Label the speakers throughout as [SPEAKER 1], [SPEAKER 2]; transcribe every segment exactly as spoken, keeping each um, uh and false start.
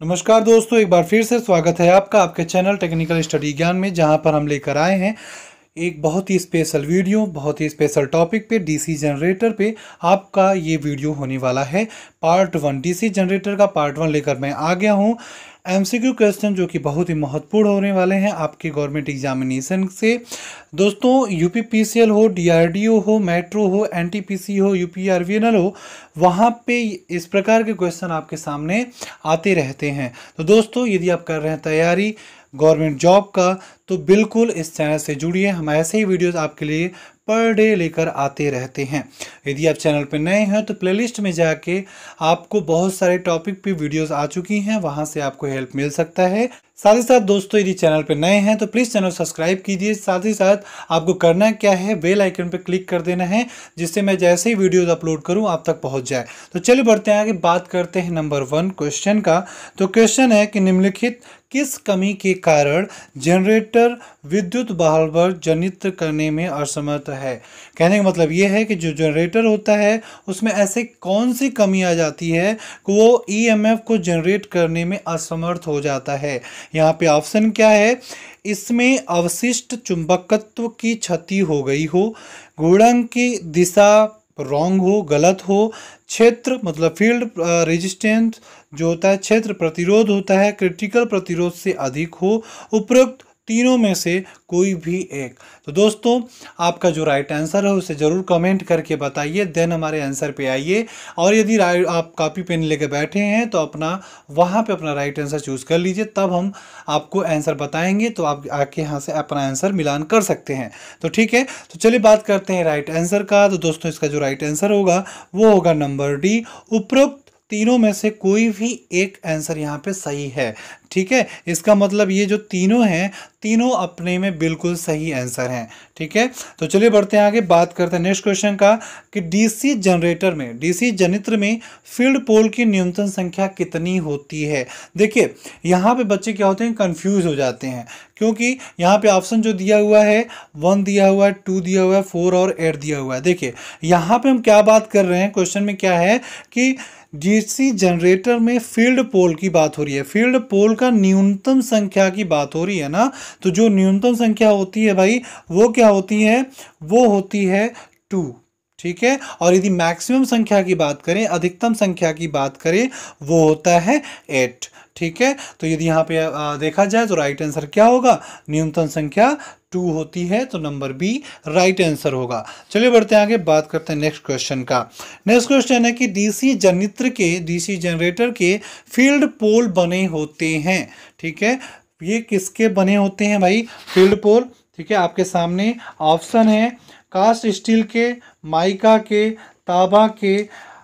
[SPEAKER 1] नमस्कार दोस्तों, एक बार फिर से स्वागत है आपका आपके चैनल टेक्निकल स्टडी ज्ञान में, जहां पर हम लेकर आए हैं एक बहुत ही स्पेशल वीडियो, बहुत ही स्पेशल टॉपिक पे, डीसी जनरेटर पे आपका ये वीडियो होने वाला है। पार्ट वन, डीसी जनरेटर का पार्ट वन लेकर मैं आ गया हूँ। एमसीक्यू क्वेश्चन जो कि बहुत ही महत्वपूर्ण होने वाले हैं आपके गवर्नमेंट एग्जामिनेशन से। दोस्तों, यूपीपीसीएल हो, डीआरडीओ हो, मेट्रो हो, एनटीपीसी हो, यूपीआरवीएनएल हो, वहाँ पे इस प्रकार के क्वेश्चन आपके सामने आते रहते हैं। तो दोस्तों, यदि आप कर रहे हैं तैयारी गवर्नमेंट जॉब का, तो बिल्कुल इस चैनल से जुड़िए। हम ऐसे ही वीडियोस आपके लिए पर डे लेकर आते रहते हैं। यदि आप चैनल पर नए हैं तो प्लेलिस्ट में जाके आपको बहुत सारे टॉपिक पे वीडियोस आ चुकी हैं, वहां से आपको हेल्प मिल सकता है। साथ ही साथ दोस्तों, यदि चैनल पर नए हैं तो प्लीज़ चैनल सब्सक्राइब कीजिए। साथ ही साथ आपको करना क्या है, बेल आइकन पर क्लिक कर देना है, जिससे मैं जैसे ही वीडियोस अपलोड करूं आप तक पहुंच जाए। तो चलिए बढ़ते हैं आगे, बात करते हैं नंबर वन क्वेश्चन का। तो क्वेश्चन है कि निम्नलिखित किस कमी के कारण जनरेटर विद्युत बहाव जनित करने में असमर्थ है। कहने का मतलब ये है कि जो जनरेटर होता है उसमें ऐसे कौन सी कमी आ जाती है कि वो ईएमएफ को जनरेट करने में असमर्थ हो जाता है। यहाँ पे ऑप्शन क्या है, इसमें अवशिष्ट चुंबकत्व की क्षति हो गई हो, गुणन की दिशा रॉन्ग हो, गलत हो, क्षेत्र मतलब फील्ड रेजिस्टेंस जो होता है, क्षेत्र प्रतिरोध होता है क्रिटिकल प्रतिरोध से अधिक हो, उपरोक्त तीनों में से कोई भी एक। तो दोस्तों, आपका जो राइट आंसर है उसे ज़रूर कमेंट करके बताइए, देन हमारे आंसर पे आइए। और यदि आप कॉपी पेन लेकर बैठे हैं तो अपना वहाँ पे अपना राइट आंसर चूज़ कर लीजिए, तब हम आपको आंसर बताएंगे तो आप आके यहाँ से अपना आंसर मिलान कर सकते हैं। तो ठीक है, तो चलिए बात करते हैं राइट आंसर का। तो दोस्तों, इसका जो राइट आंसर होगा वो होगा नंबर डी, उपरोक्त तीनों में से कोई भी एक आंसर यहाँ पे सही है। ठीक है, इसका मतलब ये जो तीनों हैं, तीनों अपने में बिल्कुल सही आंसर हैं। ठीक है, तो चलिए बढ़ते हैं आगे, बात करते हैं नेक्स्ट क्वेश्चन का कि डीसी जनरेटर में, डीसी जनित्र में फील्ड पोल की न्यूनतम संख्या कितनी होती है। देखिए, यहाँ पे बच्चे क्या होते हैं, कंफ्यूज हो जाते हैं, क्योंकि यहाँ पे ऑप्शन जो दिया हुआ है, वन दिया हुआ है, टू दिया हुआ है, फोर और एट दिया हुआ है। देखिए, यहाँ पे हम क्या बात कर रहे हैं, क्वेश्चन में क्या है कि डीसी जनरेटर में फील्ड पोल की बात हो रही है, फील्ड पोल का न्यूनतम संख्या की बात हो रही है ना। तो जो न्यूनतम संख्या होती है भाई, वो क्या होती है, वो होती है टू। ठीक है, और यदि मैक्सिमम संख्या की बात करें, अधिकतम संख्या की बात करें, वो होता है एट। ठीक है, तो यदि यहाँ पे देखा जाए तो राइट आंसर क्या होगा, न्यूनतम संख्या टू होती है, तो नंबर बी राइट आंसर होगा। चलिए बढ़ते हैं आगे, बात करते हैं नेक्स्ट क्वेश्चन का। नेक्स्ट क्वेश्चन है कि डीसी जनित्र के, डीसी जनरेटर के फील्ड पोल बने होते हैं। ठीक है, ये किसके बने होते हैं भाई, फील्ड पोल। ठीक है, आपके सामने ऑप्शन है कास्ट स्टील के, माइका के, तांबा के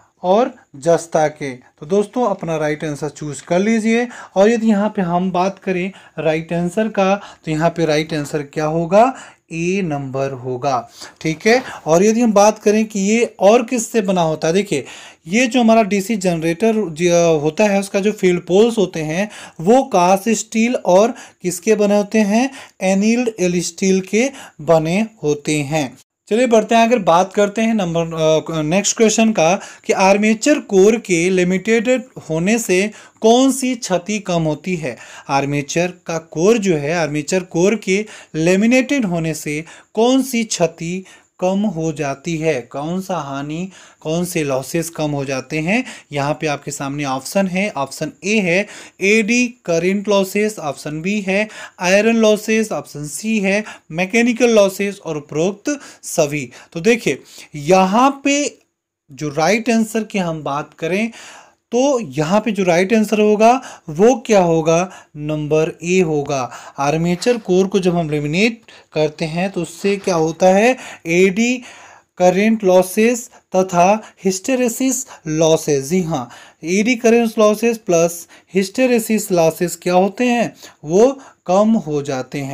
[SPEAKER 1] और जस्ता के। तो दोस्तों, अपना राइट आंसर चूज कर लीजिए। और यदि यहाँ पे हम बात करें राइट आंसर का, तो यहाँ पे राइट आंसर क्या होगा, ए नंबर होगा। ठीक है, और यदि हम बात करें कि ये और किससे बना होता है, देखिए ये जो हमारा डीसी जनरेटर होता है उसका जो फील्ड पोल्स होते हैं वो कास्ट स्टील और किसके बने होते हैं, एनील्ड स्टील के बने होते हैं। चलिए बढ़ते हैं, अगर बात करते हैं नंबर नेक्स्ट क्वेश्चन का कि आर्मेचर कोर के लिमिटेड होने से कौन सी क्षति कम होती है। आर्मेचर का कोर जो है, आर्मेचर कोर के लेमिनेटेड होने से कौन सी क्षति कम हो जाती है, कौन सा हानि, कौन से लॉसेस कम हो जाते हैं। यहाँ पे आपके सामने ऑप्शन है, ऑप्शन ए है eddy current losses, option B है आयरन लॉसेस, ऑप्शन सी है मैकेनिकल लॉसेस और उपरोक्त सभी। तो देखिए, यहाँ पे जो राइट आंसर की हम बात करें तो यहाँ पे जो राइट आंसर होगा वो क्या होगा, नंबर ए होगा। आर्मेचर कोर को जब हम लेमिनेट करते हैं तो उससे क्या होता है, एडी करंट लॉसेस तथा हिस्टेरेसिस लॉसेस। जी हाँ, eddy current losses plus hysteresis losses क्या होते हैं, वो कम हो जाते हैं।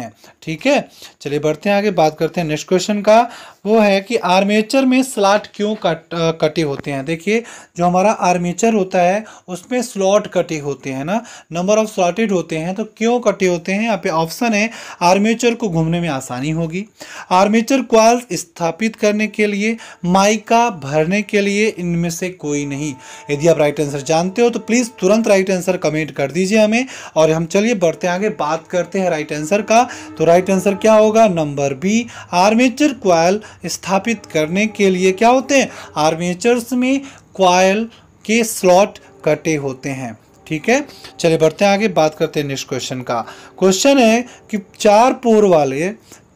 [SPEAKER 1] ठीक है, चलिए बढ़ते हैं आगे, बात करते हैं नेक्स्ट क्वेश्चन का। वो है कि आर्मेचर में स्लॉट क्यों कट कटे होते हैं। देखिए जो हमारा आर्मेचर होता है उसमें स्लॉट कटे होते हैं ना, नंबर ऑफ स्लॉटेड होते हैं, तो क्यों कटे होते हैं। यहाँ पे ऑप्शन है आर्मेचर को घूमने में आसानी होगी, आर्मेचर कॉइल्स स्थापित करने के लिए, माइका भरने के लिए, इनमें से कोई नहीं। यदि आप राइट आंसर जानते हो तो प्लीज़ तुरंत राइट आंसर कमेंट कर दीजिए हमें। और हम चलिए बढ़ते हैं आगे, बात करते हैं राइट आंसर का। तो राइट आंसर क्या होगा, नंबर बी, आर्मेचर कॉइल स्थापित करने के लिए क्या होते हैं, आर्मेचर्स में कॉइल के स्लॉट कटे होते हैं। ठीक है, चलिए बढ़ते हैं आगे, बात करते हैं नेक्स्ट क्वेश्चन का। क्वेश्चन है कि चार पोल वाले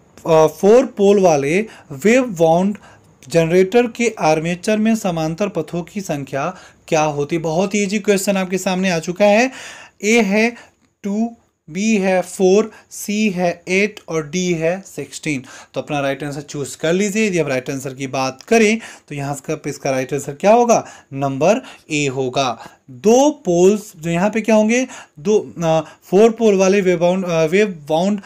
[SPEAKER 1] फोर पोल वाले वेव वाउंड जनरेटर के आर्मेचर में समांतर पथों की संख्या क्या होती। बहुत इजी क्वेश्चन आपके सामने आ चुका है। ए है टू, बी है फोर, सी है एट और डी है सिक्सटीन। तो अपना राइट आंसर चूज कर लीजिए। यदि हम राइट आंसर की बात करें तो यहाँ का इसका राइट आंसर क्या होगा, नंबर ए होगा। दो पोल्स जो यहाँ पे क्या होंगे, दो आ, फोर पोल वाले वेव बाउंड वेव बाउंड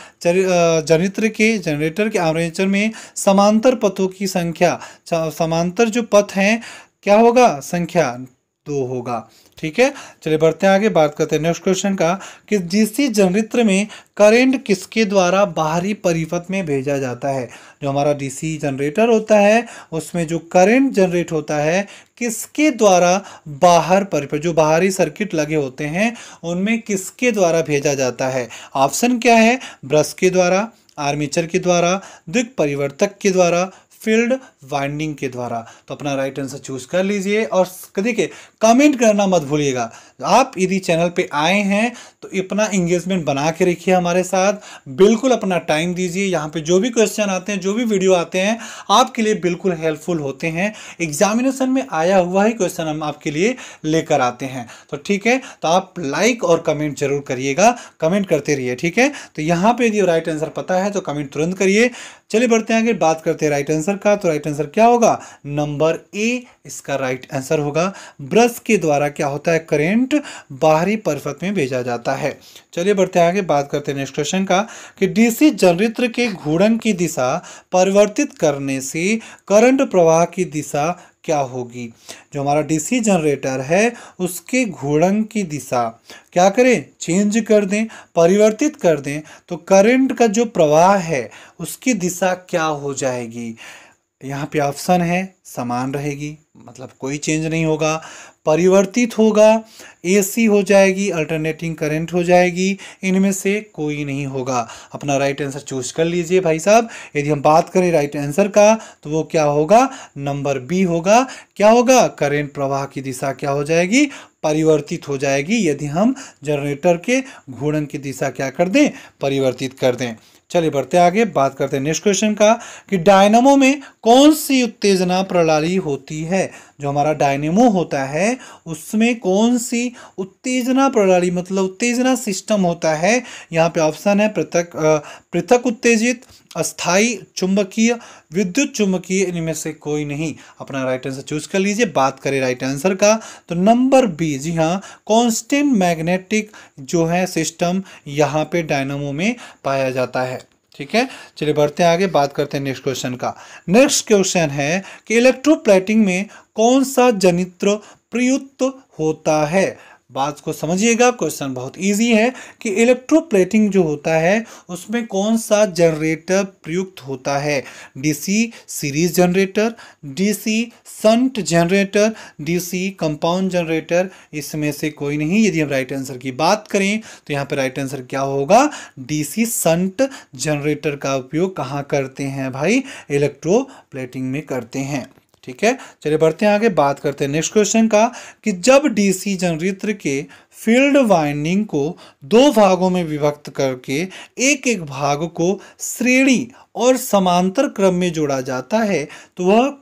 [SPEAKER 1] जनित्र के जनरेटर के आर्मेचर में समांतर पथों की संख्या, समांतर जो पथ हैं क्या होगा, संख्या दो होगा। ठीक है, चलिए बढ़ते हैं आगे, बात करते हैं नेक्स्ट क्वेश्चन का कि डीसी जनरेटर में करंट किसके द्वारा बाहरी परिपथ में भेजा जाता है। जो हमारा डीसी जनरेटर होता है उसमें जो करंट जनरेट होता है किसके द्वारा बाहर परिपथ, जो बाहरी सर्किट लगे होते हैं उनमें किसके द्वारा भेजा जाता है। ऑप्शन क्या है, ब्रश के द्वारा, आर्मेचर के द्वारा, द्विक परिवर्तक के द्वारा, फील्ड वाइंडिंग के द्वारा। तो अपना राइट आंसर चूज कर लीजिए और देखिए कमेंट करना मत भूलिएगा। आप यदि चैनल पे आए हैं तो अपना इंगेजमेंट बना के रखिए हमारे साथ, बिल्कुल अपना टाइम दीजिए। यहाँ पे जो भी क्वेश्चन आते हैं, जो भी वीडियो आते हैं आपके लिए बिल्कुल हेल्पफुल होते हैं। एग्जामिनेशन में आया हुआ ही क्वेश्चन हम आपके लिए लेकर आते हैं। तो ठीक है, तो आप लाइक और कमेंट जरूर करिएगा, कमेंट करते रहिए। ठीक है, तो यहाँ पे यदि राइट आंसर पता है तो कमेंट तुरंत करिए। चलिए बढ़ते हैं आगे, बात करते हैं राइट आंसर का। तो राइट आंसर क्या होगा, नंबर ए इसका राइट आंसर होगा। ब्रश के द्वारा क्या होता है, करंट बाहरी परिपथ में भेजा जाता है। चलिए बढ़ते हैं आगे, बात करते हैं नेक्स्ट क्वेश्चन का कि डीसी जनरेटर के घूर्णन की दिशा परिवर्तित करने से करंट प्रवाह की दिशा क्या होगी। जो हमारा डीसी जनरेटर है उसके घूर्णन की दिशा क्या करें, चेंज कर दें, परिवर्तित कर दें, तो करंट का जो प्रवाह है उसकी दिशा क्या हो जाएगी। यहाँ पे ऑप्शन है समान रहेगी, मतलब कोई चेंज नहीं होगा, परिवर्तित होगा, एसी हो जाएगी, अल्टरनेटिंग करंट हो जाएगी, इनमें से कोई नहीं होगा। अपना राइट आंसर चूज कर लीजिए भाई साहब। यदि हम बात करें राइट आंसर का तो वो क्या होगा, नंबर बी होगा। क्या होगा, करंट प्रवाह की दिशा क्या हो जाएगी, परिवर्तित हो जाएगी, यदि हम जनरेटर के घूर्णन की दिशा क्या कर दें, परिवर्तित कर दें। चलिए बढ़ते आगे, बात करते हैं नेक्स्ट क्वेश्चन का कि डायनामो में कौन सी उत्तेजना प्रणाली होती है। जो हमारा डायनेमो होता है उसमें कौन सी उत्तेजना प्रणाली, मतलब उत्तेजना सिस्टम होता है। यहाँ पे ऑप्शन है पृथक पृथक उत्तेजित, अस्थाई चुंबकीय, विद्युत चुंबकीय, इनमें से कोई नहीं। अपना राइट आंसर चूज कर लीजिए। बात करें राइट आंसर का तो नंबर बी, जी हाँ, कांस्टेंट मैग्नेटिक जो है सिस्टम यहाँ पे डायनामो में पाया जाता है। ठीक है, चलिए बढ़ते हैं आगे, बात करते हैं नेक्स्ट क्वेश्चन का। नेक्स्ट क्वेश्चन है कि इलेक्ट्रोप्लेटिंग में कौन सा जनित्र प्रयुक्त होता है। बात को समझिएगा, क्वेश्चन बहुत इजी है कि इलेक्ट्रोप्लेटिंग जो होता है उसमें कौन सा जनरेटर प्रयुक्त होता है। DC series generator, DC shunt generator, DC compound generator, इसमें से कोई नहीं। यदि हम राइट आंसर की बात करें तो यहाँ पे राइट आंसर क्या होगा, डीसी शंट जनरेटर का उपयोग कहाँ करते हैं भाई, इलेक्ट्रोप्लेटिंग में करते हैं। ठीक है, चलिए बढ़ते हैं आगे, बात करते हैं नेक्स्ट क्वेश्चन का कि जब डीसी जनरेटर के फील्ड वाइंडिंग को दो भागों में विभक्त करके एक एक भाग को श्रेणी और समांतर क्रम में जोड़ा जाता है तो वह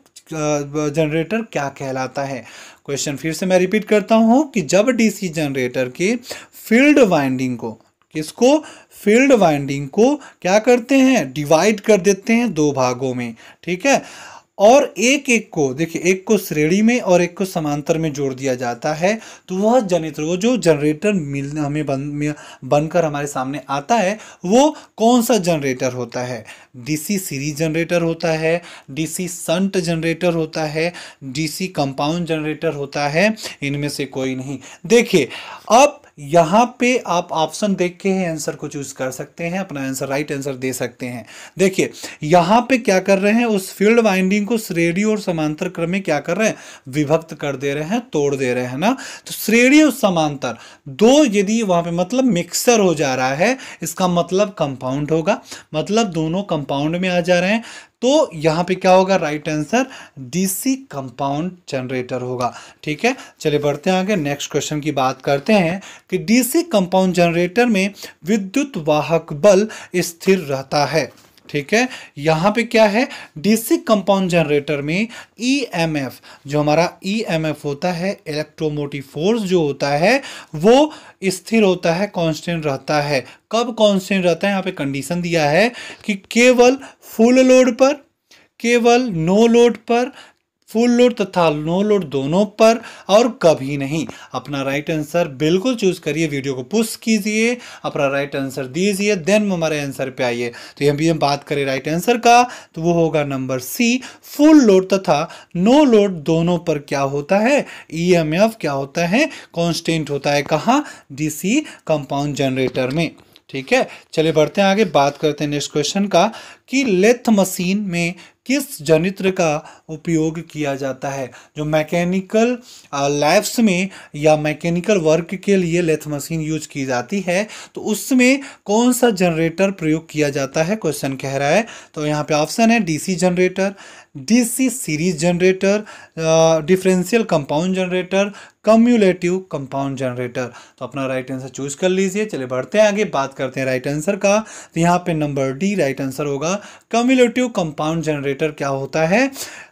[SPEAKER 1] जनरेटर क्या कहलाता है। क्वेश्चन फिर से मैं रिपीट करता हूं कि जब डीसी जनरेटर के फील्ड वाइंडिंग को, किसको, फील्ड वाइंडिंग को क्या करते हैं, डिवाइड कर देते हैं दो भागों में। ठीक है, और एक एक को देखिए, एक को श्रेणी में और एक को समांतर में जोड़ दिया जाता है, तो वह जनित्र वो जो जनरेटर मिल हमें बन बनकर हमारे सामने आता है वो कौन सा जनरेटर होता है? डीसी सीरीज जनरेटर होता है, डीसी शंट जनरेटर होता है, डीसी कंपाउंड जनरेटर होता है, इनमें से कोई नहीं। देखिए अब यहाँ पे आप ऑप्शन देख के ही आंसर को चूज कर सकते हैं, अपना आंसर राइट आंसर दे सकते हैं। देखिए यहाँ पे क्या कर रहे हैं, उस फील्ड वाइंडिंग को श्रेणी और समांतर क्रम में क्या कर रहे हैं, विभक्त कर दे रहे हैं, तोड़ दे रहे हैं ना। तो श्रेणी और समांतर दो यदि वहां पे मतलब मिक्सर हो जा रहा है, इसका मतलब कंपाउंड होगा, मतलब दोनों कंपाउंड में आ जा रहे हैं, तो यहां पे क्या होगा, right answer DC compound generator होगा। ठीक है, चलिए बढ़ते हैं आगे, नेक्स्ट क्वेश्चन की बात करते हैं कि डीसी कंपाउंड जनरेटर में विद्युत वाहक बल स्थिर रहता है। ठीक है, यहां पे क्या है, डीसी कंपाउंड जनरेटर में ईएमएफ, जो हमारा ईएमएफ होता है, इलेक्ट्रोमोटिव फोर्स जो होता है वो स्थिर होता है, कांस्टेंट रहता है। कब कांस्टेंट रहता है, यहाँ पे कंडीशन दिया है कि केवल फुल लोड पर, केवल नो लोड पर, फुल लोड तथा नो लोड दोनों पर, और कभी नहीं। अपना राइट आंसर बिल्कुल चूज करिए, वीडियो को पुश कीजिए, अपना राइट आंसर दीजिए, देन हमारे आंसर पे आइए। तो यहाँ भी हम बात करें राइट आंसर का, तो वो होगा नंबर सी, फुल लोड तथा नो लोड दोनों पर क्या होता है, ईएमएफ क्या होता है, कांस्टेंट होता है। कहाँ, डीसी कंपाउंड जनरेटर में। ठीक है, चलिए बढ़ते हैं आगे, बात करते हैं नेक्स्ट क्वेश्चन का कि लेथ मशीन में किस जनित्र का उपयोग किया जाता है। जो मैकेनिकल लैब्स में या मैकेनिकल वर्क के लिए लेथ मशीन यूज की जाती है, तो उसमें कौन सा जनरेटर प्रयोग किया जाता है, क्वेश्चन कह रहा है। तो यहाँ पे ऑप्शन है DC generator, DC series generator, differential compound generator, cumulative compound generator. तो अपना राइट आंसर चूज कर लीजिए। चलिए बढ़ते हैं आगे, बात करते हैं राइट आंसर का। तो यहाँ पे नंबर डी राइट आंसर होगा। कम्युलेटिव कंपाउंड जनरेटर क्या होता है,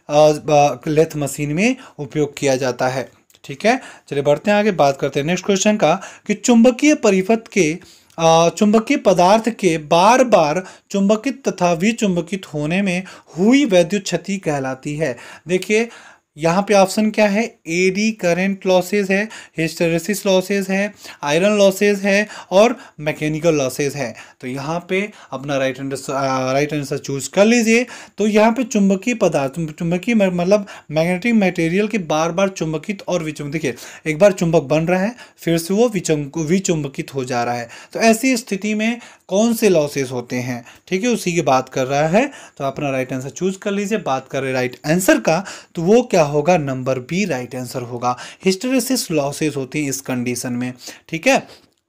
[SPEAKER 1] लेथ मशीन में उपयोग किया जाता है। ठीक है, चलिए बढ़ते हैं आगे, बात करते हैं नेक्स्ट क्वेश्चन का कि चुंबकीय परिपथ के चुंबकीय पदार्थ के बार बार चुंबकित तथा विचुंबकित होने में हुई वैद्युत क्षति कहलाती है। देखिए यहाँ पे ऑप्शन क्या है, एडी करंट लॉसेज है, हिस्टेरेसिस लॉसेज है, आयरन लॉसेज है, और मैकेनिकल लॉसेज है। तो यहाँ पे अपना right answer right answer choose कर लीजिए। तो यहाँ पे चुंबकीय पदार्थ, चुंबकीय मतलब मैग्नेटिक मटेरियल के बार बार चुंबकित और विचुंबकित, देखिए एक बार चुंबक बन रहा है फिर से वो विचुंबकित हो जा रहा है, तो ऐसी स्थिति में कौन से लॉसेस होते हैं, ठीक है, उसी की बात कर रहा है। तो अपना राइट आंसर चूज कर लीजिए। बात करें राइट आंसर का, तो वो क्या होगा, नंबर बी राइट आंसर होगा। हिस्टेरेसिस लॉसेस होती हैं इस कंडीशन में। ठीक है,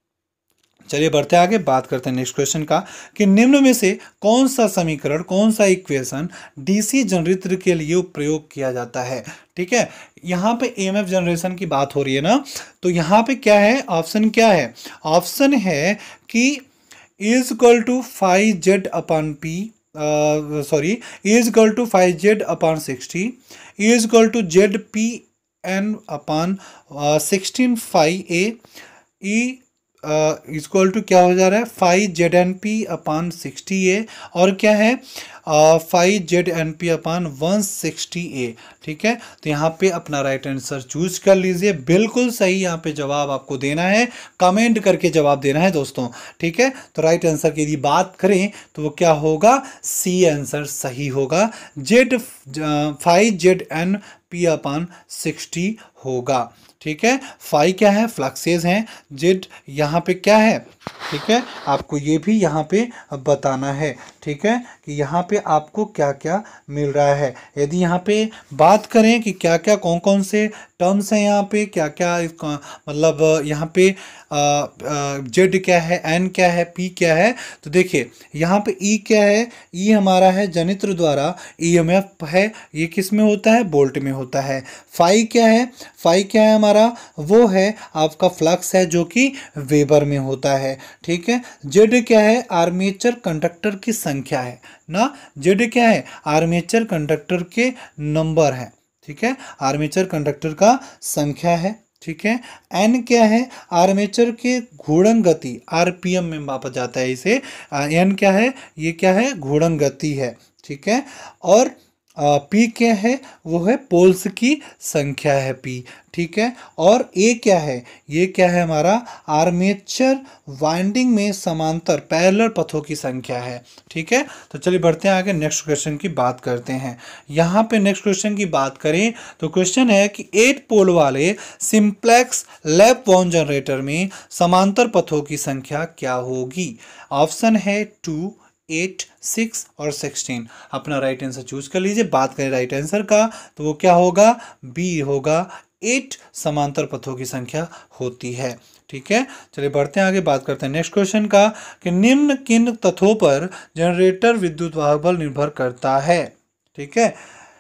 [SPEAKER 1] चलिए बढ़ते आगे, बात करते हैं नेक्स्ट क्वेश्चन का कि निम्न में से कौन सा समीकरण, कौन सा इक्वेशन डीसी जनरेटर के लिए प्रयोग किया जाता है। ठीक है, यहाँ पे ईएमएफ जनरेशन की बात हो रही है ना, तो यहाँ पे क्या है, ऑप्शन क्या है, ऑप्शन है कि is equal to five Z upon P, sorry is equal to five Z upon sixty, is equal to Z P N upon sixteen five A, E equal to क्या हो जा रहा है, five Z N P upon sixty A, और क्या है five Z N P upon one sixty A. ठीक है, तो यहाँ पे अपना राइट आंसर चूज कर लीजिए। बिल्कुल सही यहाँ पे जवाब आपको देना है, कमेंट करके जवाब देना है दोस्तों। ठीक है, तो राइट आंसर की यदि बात करें तो वो क्या होगा, सी आंसर सही होगा, Z five Z N P upon sixty होगा। ठीक है, फाइव क्या है, फ्लक्सेस हैं, जेड यहाँ पे क्या है, ठीक है, आपको ये भी यहाँ पे बताना है। ठीक है, कि यहाँ पे आपको क्या क्या मिल रहा है। यदि यहाँ पे बात करें कि क्या क्या कौन कौन से टर्म्स हैं, यहाँ पे क्या क्या मतलब यहाँ पे जेड क्या है, एन क्या है, पी क्या है, तो देखिए यहाँ पे ई क्या है, ई हमारा है जनित्र द्वारा ईएमएफ है, ये किस में होता है, बोल्ट में होता है। फाई क्या है, फाई क्या है हमारा, वो है आपका फ्लक्स है जो कि वेबर में होता है। ठीक है, जेड क्या है, आर्मेचर कंडक्टर की संख्या है ना, जेड क्या है, आर्मेचर कंडक्टर के नंबर है। ठीक है, आर्मेचर कंडक्टर का संख्या है। ठीक है, एन क्या है, आर्मेचर के घूर्णन गति, आरपीएम में मापा जाता है इसे। एन क्या है, ये क्या है, घूर्णन गति है। ठीक है, और पी क्या है, वो है पोल्स की संख्या है पी, ठीक है। और ए क्या है, ये क्या है हमारा आर्मेचर वाइंडिंग में समांतर पैरेलल पथों की संख्या है, ठीक है। तो चलिए बढ़ते हैं आगे, नेक्स्ट क्वेश्चन की बात करते हैं। यहाँ पे नेक्स्ट क्वेश्चन की बात करें तो क्वेश्चन है कि एट पोल वाले सिंप्लेक्स लैप वाउंड जनरेटर में समांतर पथों की संख्या क्या होगी। ऑप्शन है टू, एट, सिक्स और सिक्सटीन। अपना राइट आंसर चूज कर लीजिए। बात करें राइट आंसर का तो वो क्या होगा, बी होगा, एट समांतर पथों की संख्या होती है, ठीक है। चलिए बढ़ते हैं आगे, बात करते हैं नेक्स्ट क्वेश्चन का कि निम्न किन तथ्यों पर जनरेटर विद्युत वाहक बल निर्भर करता है, ठीक है।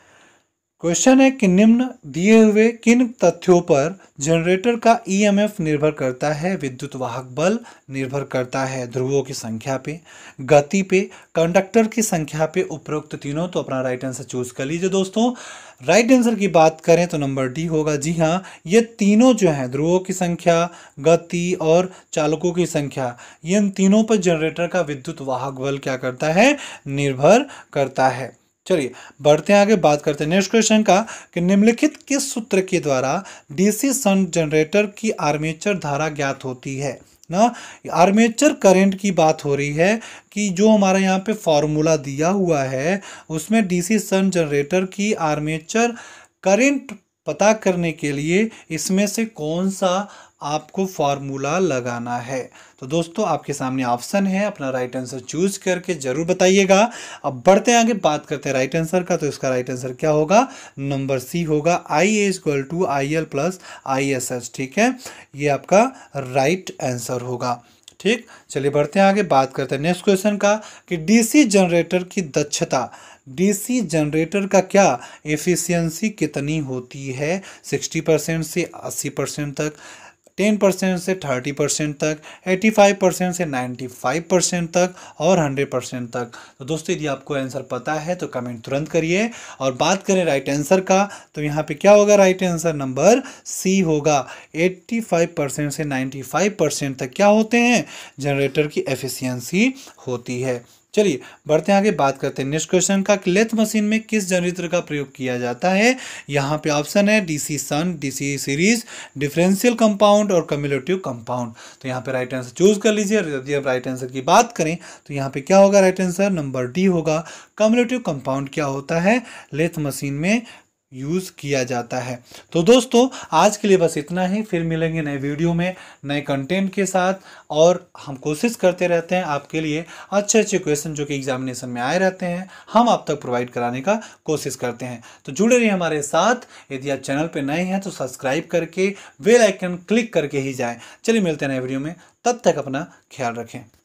[SPEAKER 1] क्वेश्चन है कि निम्न दिए हुए किन तथ्यों पर जनरेटर का ईएमएफ निर्भर करता है, विद्युत वाहक बल निर्भर करता है ध्रुवों की संख्या पे, गति पे, कंडक्टर की संख्या पे, उपरोक्त तीनों। तो अपना राइट आंसर चूज कर लीजिए दोस्तों। राइट आंसर की बात करें तो नंबर डी होगा। जी हाँ, ये तीनों जो हैं, ध्रुवों की संख्या, गति और चालकों की संख्या, ये इन तीनों पर जनरेटर का विद्युत वाहक बल क्या करता है, निर्भर करता है। चलिए बढ़ते हैं आगे, बात करते हैं नेक्स्ट क्वेश्चन का कि निम्नलिखित किस सूत्र के द्वारा डीसी शंट जनरेटर की आर्मेचर धारा ज्ञात होती है ना। आर्मेचर करंट की बात हो रही है कि जो हमारा यहाँ पे फॉर्मूला दिया हुआ है उसमें डीसी शंट जनरेटर की आर्मेचर करंट पता करने के लिए इसमें से कौन सा आपको फॉर्मूला लगाना है। तो दोस्तों आपके सामने ऑप्शन है, अपना राइट आंसर चूज करके जरूर बताइएगा। अब बढ़ते हैं आगे, बात करते हैं राइट आंसर का। तो इसका राइट आंसर क्या होगा, नंबर सी होगा, I A equal to I L plus I S H, ठीक है। ये आपका राइट आंसर होगा, ठीक। चलिए बढ़ते हैं आगे, बात करते हैं नेक्स्ट क्वेश्चन का कि डीसी जनरेटर की दक्षता, डीसी जनरेटर का क्या एफिशिएंसी कितनी होती है, सिक्सटी परसेंट से अस्सी परसेंट तक, टेन परसेंट से थर्टी परसेंट तक, एटी फाइव परसेंट से नाइन्टी फाइव परसेंट तक और हंड्रेड परसेंट तक। तो दोस्तों यदि आपको आंसर पता है तो कमेंट तुरंत करिए। और बात करें राइट आंसर का तो यहाँ पे क्या होगा, राइट आंसर नंबर सी होगा, एटी फाइव परसेंट से नाइन्टी फाइव परसेंट तक क्या होते हैं, जनरेटर की एफिशिएंसी होती है। चलिए बढ़ते हैं आगे, बात करते हैं नेक्स्ट क्वेश्चन का कि लेथ मशीन में किस जनरेटर का प्रयोग किया जाता है। यहाँ पे ऑप्शन है DC shunt, DC series, differential compound और कम्युलेटिव कंपाउंड। तो यहाँ पे राइट आंसर चूज कर लीजिए। यदि आप राइट आंसर की बात करें तो यहाँ पे क्या होगा, राइट आंसर नंबर डी होगा, कम्युलेटिव कंपाउंड क्या होता है, लेथ मशीन में यूज़ किया जाता है। तो दोस्तों आज के लिए बस इतना ही, फिर मिलेंगे नए वीडियो में नए कंटेंट के साथ। और हम कोशिश करते रहते हैं आपके लिए अच्छे अच्छे क्वेश्चन जो कि एग्जामिनेशन में आए रहते हैं हम आप तक प्रोवाइड कराने का कोशिश करते हैं। तो जुड़े रहिए हमारे साथ। यदि आप चैनल पर नए हैं तो सब्सक्राइब करके बेल आइकन क्लिक करके ही जाएँ। चलिए मिलते हैं नए वीडियो में, तब तक अपना ख्याल रखें।